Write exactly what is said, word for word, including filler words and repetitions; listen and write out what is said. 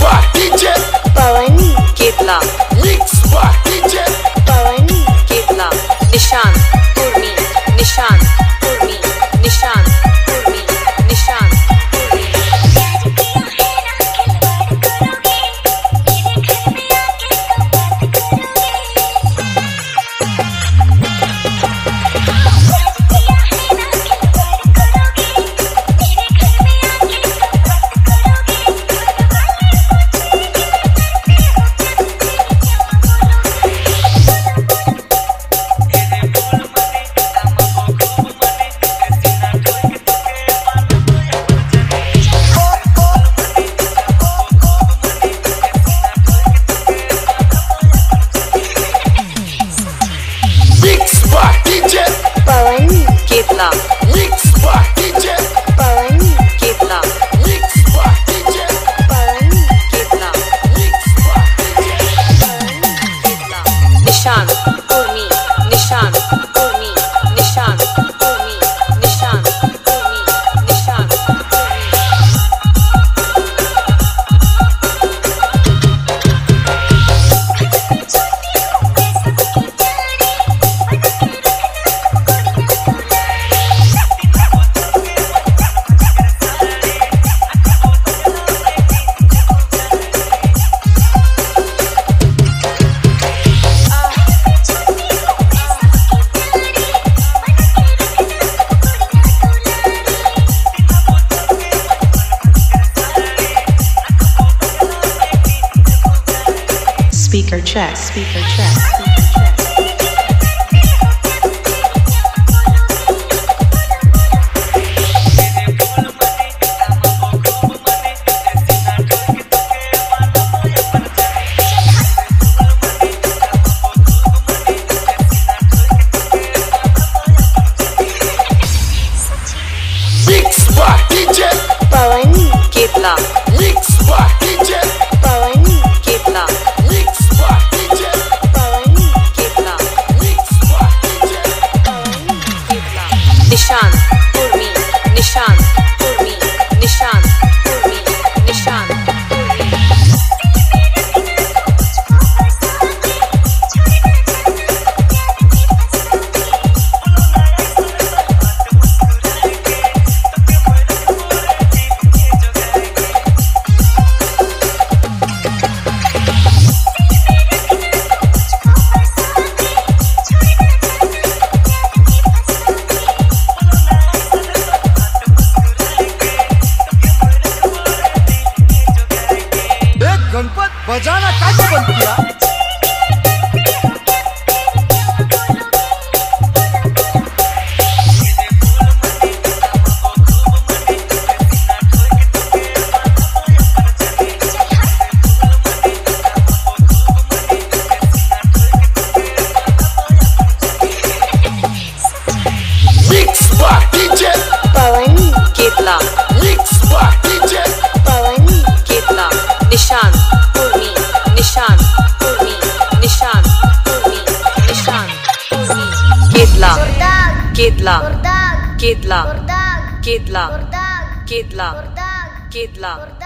by DJ Pawan Ketla Mix by DJ Pawan Ketla निशान उर्मी निशान उर्मी निशान उर्मी निशान Pawan Ketla Mix by DJ Pawan Ketla Mix by DJ Pawan Ketla Mix by DJ Ketla निशान उर्मी निशान उर्मी निशान उर्मी निशान उर्मी निशान Speaker check. Speaker check. Speaker check. Mix by DJ Pawan Ketla Mix by DJ Pawan Ketla Mix by DJ Pawan Ketla Mix by DJ Ketla निशान उर्मी निशान उर्मी निशान उर्मी निशान उर्मी गणपत बजाना कैसे बंद किया Mix by DJ Pawan Ketla Mix by DJ Pawan Ketla निशान उर्मी निशान उर्मी निशान उर्मी निशान उर्मी केतला दाग केतला दाग केतला दाग केतला दाग केतला दाग केतला